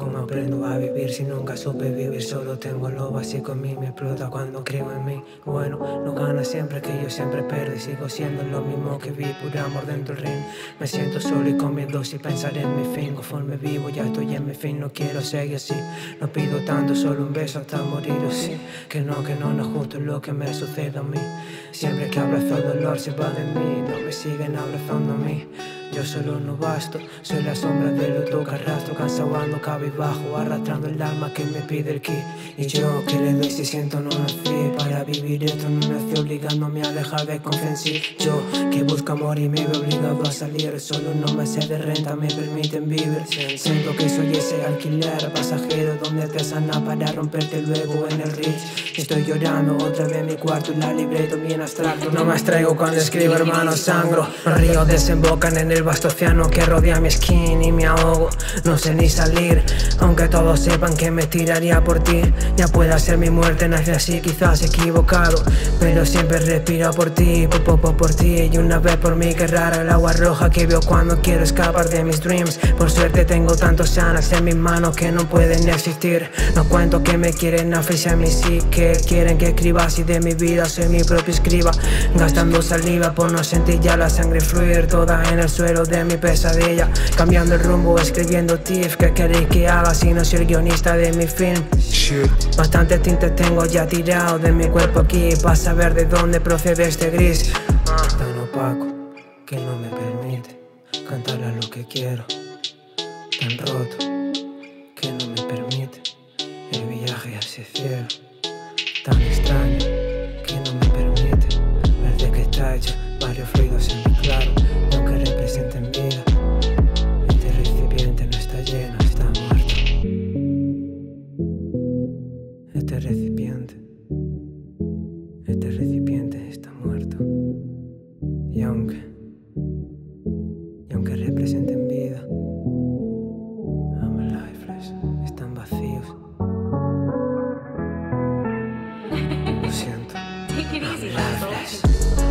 ¿Cómo aprendo a vivir si nunca supe vivir? Solo tengo lo básico en mí, me explota cuando creo en mí. Bueno, no gana siempre, que yo siempre pierdo y sigo siendo lo mismo que vi, puro amor dentro del ring. Me siento solo y con miedo si pensar en mi fin. Conforme vivo ya estoy en mi fin, no quiero seguir así. No pido tanto, solo un beso hasta morir o sí. Que no es justo lo que me sucede a mí. Siempre que abrazo el dolor se va de mí, no me siguen abrazando a mí. Yo solo no basto, soy la sombra del luto que arrastro, cansado ando cabizbajo, arrastrando el alma que me pide el ki. Y yo que le doy si siento no nací para vivir esto, no nací obligándome a dejar de confiar en sí. Yo que busco amor y me veo obligado a salir, solo no me sé de renta, me permiten vivir. Siento que soy ese alquiler pasajero donde te sana para romperte luego en el Ritz. Estoy llorando otra vez en mi cuarto y la libreta bien abstracto. No me abstraigo cuando escribo, hermano, sangro. Los ríos desembocan en el vasto océano que rodea mi skin y me ahogo. No sé ni salir, aunque todos sepan que me tiraría por ti. Ya pueda ser mi muerte, nací así, quizás equivocado, pero siempre respiro por ti, por ti. Y una vez por mí, que rara el agua roja que veo cuando quiero escapar de mis dreams. Por suerte tengo tantos Xanax en mis manos que no pueden existir. No cuento que me quieren asfixiar mi psique, quieren que escriba así de mi vida, soy mi propio escriba. Gastando saliva por no sentir ya la sangre fluir toda en el suelo de mi pesadilla. Cambiando el rumbo, escribiendo tiff. ¿Qué queréis que haga si no soy el guionista de mi film? Bastante tinte tengo ya tirado de mi cuerpo aquí para saber de dónde procede este gris tan opaco que no me permite cantarle a lo que quiero, tan roto que no me permite el viaje hacia el cielo, tan extraño que no me permite ver de que está hecha varios fluidos en mi claro, y aunque representen vida, este recipiente no está lleno, está muerto. Este recipiente está muerto. Y aunque representen vida, I'm lifeless, están vacíos. Lo siento, Take it easy, lifeless.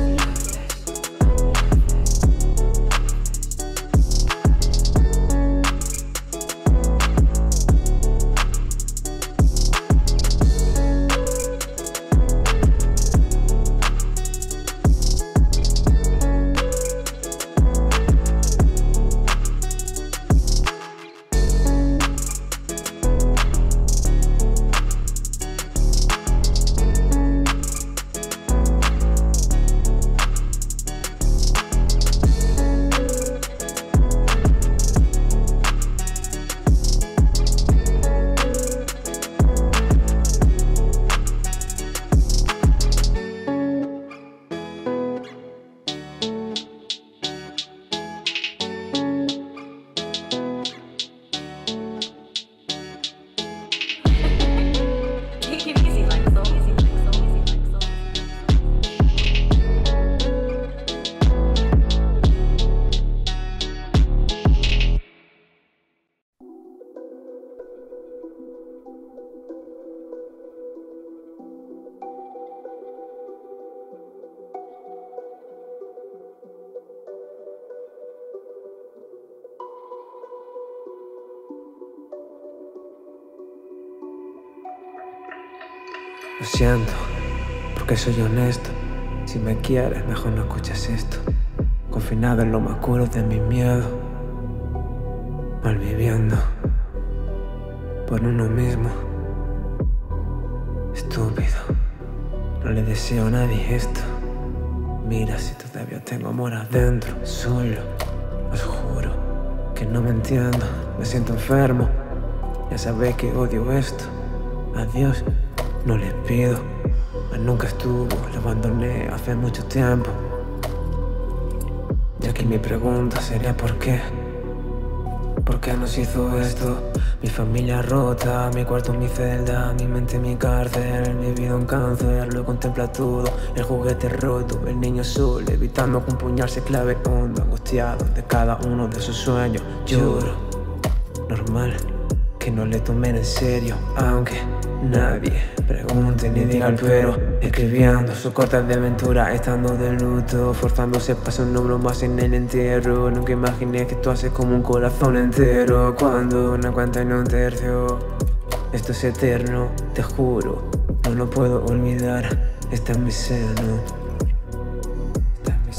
Lo siento, porque soy honesto. Si me quieres, mejor no escuches esto. Confinado en lo más oscuro de mi miedo, malviviendo por uno mismo. Estúpido, no le deseo a nadie esto. Mira si todavía tengo amor adentro. Solo, os juro que no me entiendo. Me siento enfermo, ya sabéis que odio esto. Adiós, no les pido, mas nunca estuvo, lo abandoné hace mucho tiempo. Y aquí mi pregunta sería ¿por qué? ¿Por qué nos hizo esto? Mi familia rota, mi cuarto mi celda, mi mente mi cárcel, mi vida un cáncer, lo contempla todo, el juguete roto, el niño solo, evitando con puñarse clave hondo, angustiado de cada uno de sus sueños. Lloro, normal que no le tomen en serio, aunque Nadie pregunte ni diga el pero, escribiendo sus cortas de aventura, estando de luto, forzándose para un número más en el entierro. Nunca imaginé que tú haces como un corazón entero cuando una cuenta en un tercio. Esto es eterno, te juro, no lo puedo olvidar. Está en mi seno, está en mi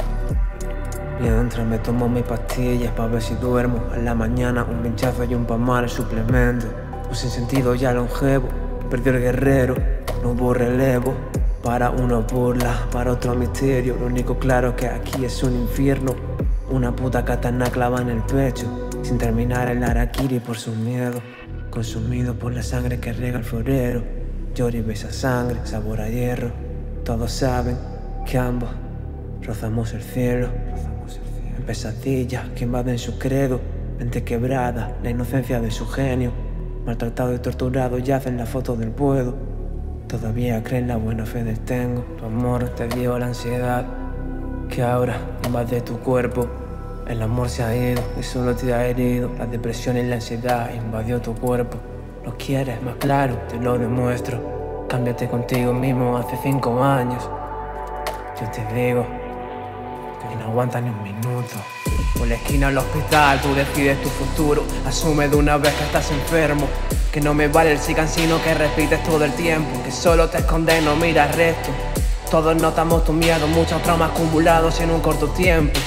seno. Mientras me tomo mis pastillas para ver si duermo. A la mañana un pinchazo y un pan el suplemento. Pues sin sentido ya longevo, perdió el guerrero, no hubo relevo. Para uno burla, para otro misterio. Lo único claro es que aquí es un infierno. Una puta katana clava en el pecho, sin terminar el harakiri por su miedo. Consumido por la sangre que riega el florero. Llora y besa sangre, sabor a hierro. Todos saben que ambos rozamos el cielo. En pesadillas que invaden su credo. Mente quebrada, la inocencia de su genio. Maltratado y torturado yace en la foto del puedo. Todavía cree en la buena fe del tengo. Tu amor te dio la ansiedad que ahora invade tu cuerpo. El amor se ha ido y solo te ha herido. La depresión y la ansiedad invadió tu cuerpo. Lo quieres más claro, te lo demuestro. Cámbiate contigo mismo hace 5 años. Yo te digo que no aguanta ni un minuto. Por la esquina del hospital tú decides tu futuro. Asume de una vez que estás enfermo. Que no me vale el sí cansino que repites todo el tiempo. Que solo te escondes, no miras el resto. Todos notamos tu miedo, muchos traumas acumulados en un corto tiempo.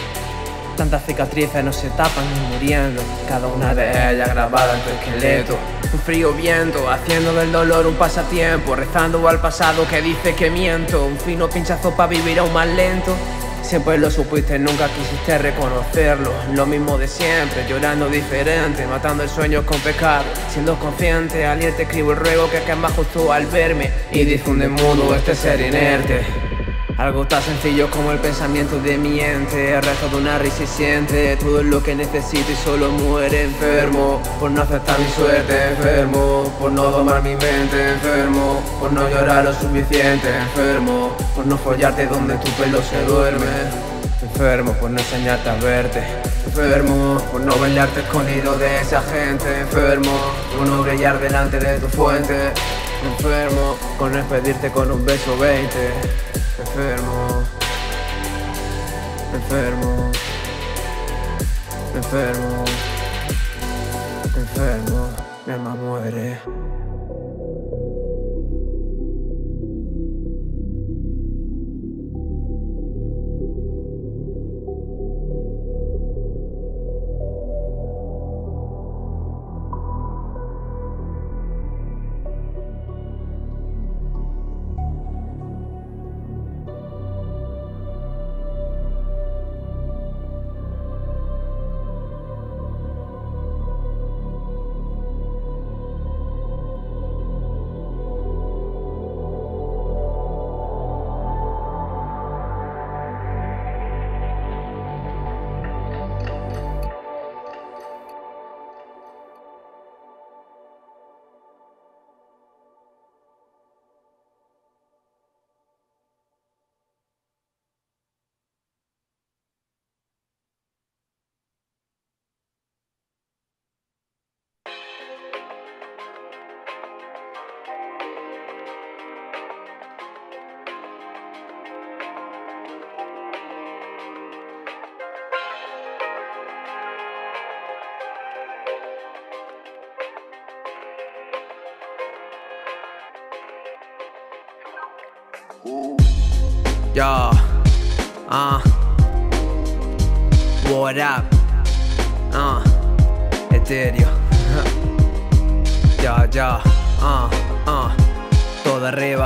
Tantas cicatrices no se tapan ni muriendo. Cada una de ellas grabada en tu esqueleto. Un frío viento, haciendo del dolor un pasatiempo. Rezando al pasado que dice que miento. Un fino pinchazo para vivir aún más lento. Siempre lo supiste, nunca quisiste reconocerlo. Lo mismo de siempre, llorando diferente. Matando el sueño con pecado. Siendo consciente, al ir te escribo el ruego que quema justo al verme. Y difunde mudo este ser inerte. Algo tan sencillo como el pensamiento de mi ente. El resto de una risa y siente todo es lo que necesito y solo muere enfermo. Por no aceptar mi suerte, enfermo. Por no domar mi mente, enfermo. Por no llorar lo suficiente, enfermo. Por no follarte donde tu pelo se duerme. Enfermo por no enseñarte a verte. Enfermo por no bailarte escondido de esa gente. Enfermo por no brillar delante de tu fuente. Enfermo por no despedirte con un beso 20. Enfermo, enfermo, enfermo, enfermo, mi alma muere. Yo, what up, etéreo, yo, todo arriba,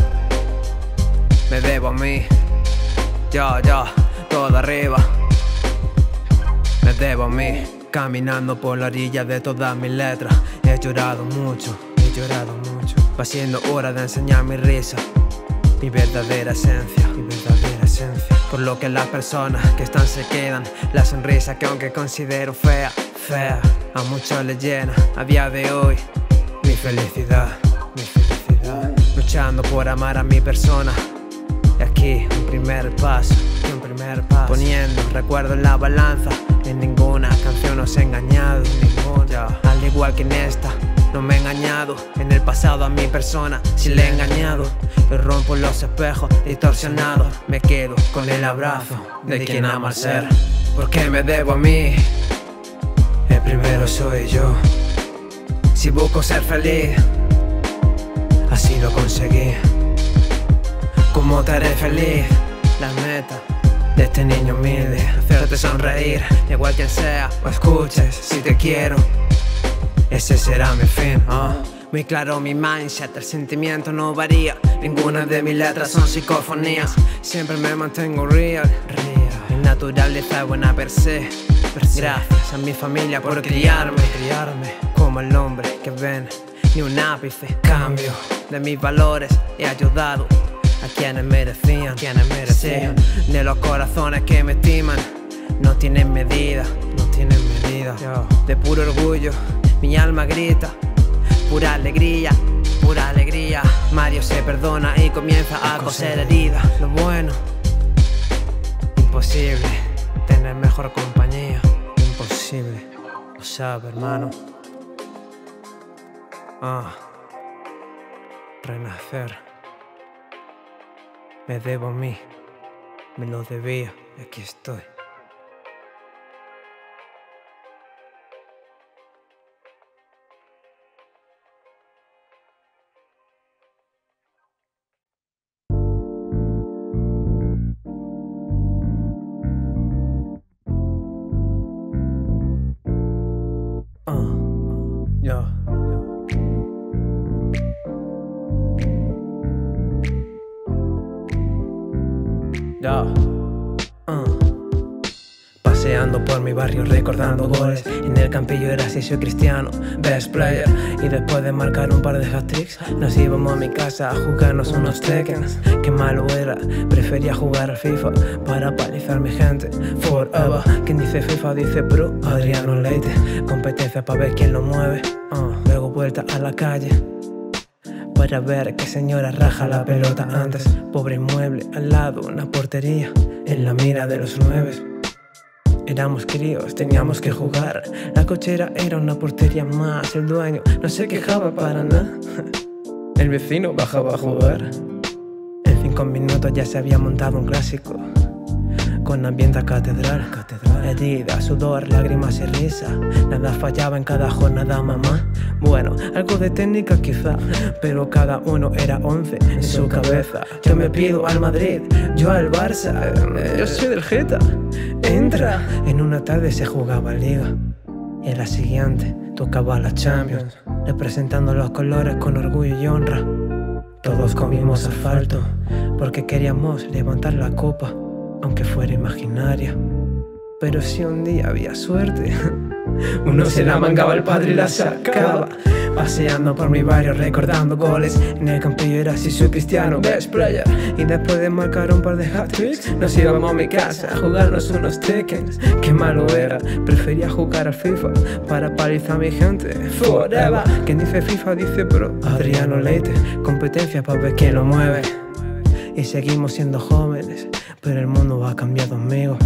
me debo a mí, yo, todo arriba, me debo a mí. Caminando por la orilla de todas mis letras, he llorado mucho, va siendo hora de enseñar mi risa. Mi verdadera esencia, por lo que las personas que están se quedan. La sonrisa que aunque considero fea, a muchos les llena a día de hoy mi felicidad. Luchando por amar a mi persona. Y aquí un primer paso, poniendo recuerdo en la balanza. En ninguna canción os he engañado, al igual que en esta. No me he engañado en el pasado a mi persona, si le he engañado. Y rompo los espejos distorsionados. Me quedo con el abrazo de quien ama al ser. Porque me debo a mí. El primero soy yo. Si busco ser feliz, así lo conseguí. ¿Cómo te haré feliz? La meta de este niño humilde, hacerte sonreír, da igual quien sea o escuches. Si te quiero, ese será mi fin. Muy claro mi mindset, el sentimiento no varía. Ninguna de mis letras son psicofonías. Siempre me mantengo real. Mi naturaleza es buena per se. Gracias a mi familia por criarme como el hombre que ven. Ni un ápice cambio de mis valores. He ayudado a quienes merecían. Sí, de los corazones que me estiman. No tienen medida. De puro orgullo mi alma grita. Pura alegría. Mario se perdona y comienza a coser heridas. Lo bueno, imposible tener mejor compañía. Imposible, lo sabes, hermano. Renacer. Me debo a mí, me lo debía y aquí estoy. Paseando por mi barrio recordando goles. En el campillo era así, soy cristiano, best player. Y después de marcar un par de hat-tricks, nos íbamos a mi casa a jugarnos unos Tekkens. Qué malo era, prefería jugar al FIFA para palizar mi gente. Forever, quien dice FIFA dice pro, Adriano Leite. Competencia para ver quién lo mueve. Luego vuelta a la calle para ver qué señora raja la pelota antes. Pobre inmueble, al lado una portería, en la mira de los 9. Éramos críos, teníamos que jugar. La cochera era una portería más. El dueño no se quejaba para nada. El vecino bajaba a jugar. En 5 minutos ya se había montado un clásico con ambiente a catedral. Herida, sudor, lágrimas y risa. Nada fallaba en cada jornada, mamá. Bueno, algo de técnica quizá, pero cada uno era 11 en su cabeza. Yo me pido al Madrid, yo al Barça, yo soy del Geta. Entra. En una tarde se jugaba Liga y en la siguiente tocaba la Champions, representando los colores con orgullo y honra. Todos comimos asfalto porque queríamos levantar la copa, aunque fuera imaginaria. Pero si un día había suerte, uno se la mangaba al padre y la sacaba. Paseando por mi barrio recordando goles. En el campillo era así, soy cristiano, best player. Y después de marcar un par de hat-tricks, nos íbamos a mi casa a jugarnos unos Tekkens. Qué malo era, prefería jugar al FIFA para palizar a mi gente. Forever, quien dice FIFA dice pro, Adriano Leite. Competencia para ver quién lo mueve. Y seguimos siendo jóvenes, pero el mundo ha cambiado, amigo.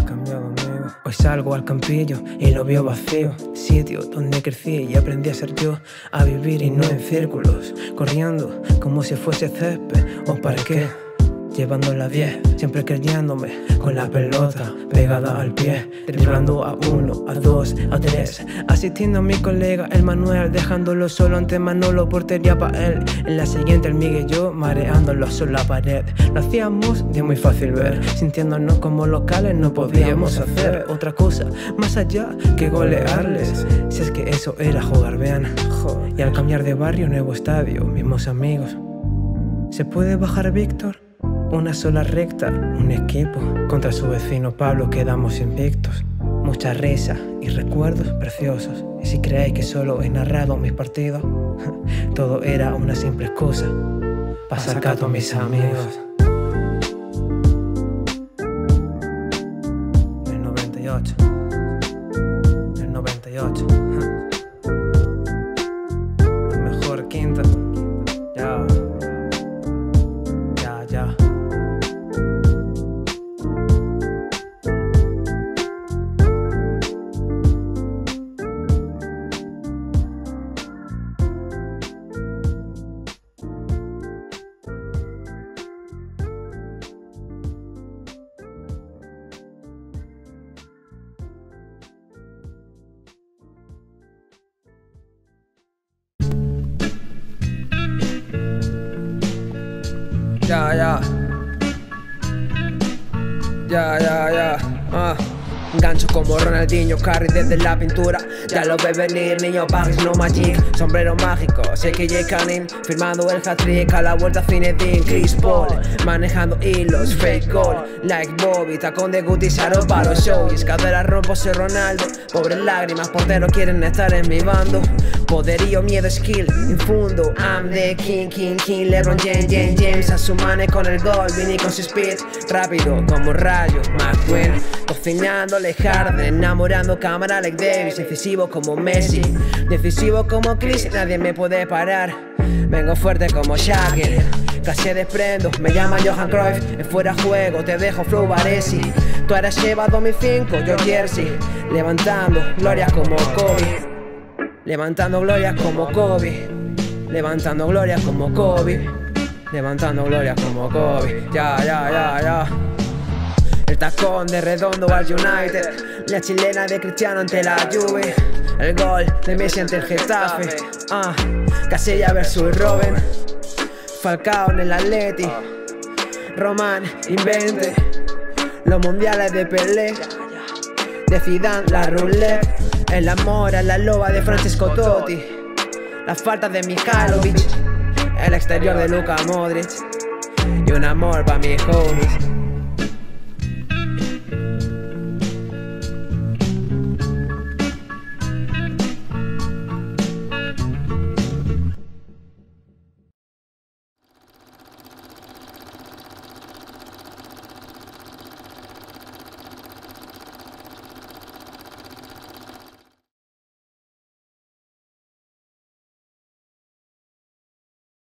Hoy salgo al campillo y lo veo vacío. Sitio donde crecí y aprendí a ser yo, a vivir y no en círculos, corriendo como si fuese césped o parqué. Llevando la 10, siempre creyéndome, con la pelota pegada al pie, driblando a 1, a 2, a 3, asistiendo a mi colega el Manuel, dejándolo solo ante Manolo, portería pa' él. En la siguiente el Miguel y yo, mareándolo sobre la pared. Lo hacíamos de muy fácil ver, sintiéndonos como locales, no podíamos hacer otra cosa más allá que golearles, si es que eso era jugar bien. Y al cambiar de barrio, nuevo estadio, mismos amigos. ¿Se puede bajar, Víctor? Una sola recta, un equipo. Contra su vecino Pablo quedamos invictos. Mucha risa y recuerdos preciosos. Y si creéis que solo he narrado mis partidos, todo era una simple excusa para sacar a todos mis amigos. El 98. El 98. La mejor quinta. Ya. Ya. Gancho como Ronaldinho, carry desde la pintura. Ya lo ves venir, niño, Paris, no magic. Sombrero mágico, sé que J. Canning firmando el hat-trick a la vuelta Zinedine, Chris Paul manejando hilos, fake goal like Bobby, tacón de Gucci, Saro para los shows. Escadera rompo, soy Ronaldo. Pobres lágrimas, porteros quieren estar en mi bando. Poderío, miedo, skill, infundo. I'm the king, LeBron James. A su mane con el gol, Vini con su speed. Rápido como rayo, McQueen. Cocinándole Harden, enamorando cámara like Davis. Decisivo como Messi, decisivo como Chris, nadie me puede parar. Vengo fuerte como Shaqiri, casi desprendo, me llama Johan Cruyff. En fuera juego, te dejo flow Baresi. Tú eres Sheva 2005, yo Jersey. Levantando glorias como Kobe. Levantando glorias como Kobe. Levantando glorias como Kobe. Levantando glorias como Kobe. Ya. El tacón de Redondo al United. La chilena de Cristiano ante la Juve. El gol de Messi ante el Getafe. Casilla versus Robben. Falcao en el Atleti. Román invente. Los mundiales de Pelé. De Zidane la roulette. El amor a la loba de Francesco Totti. Las faltas de Mihajlovic. El exterior de Luka Modric. Y un amor pa' mis homies.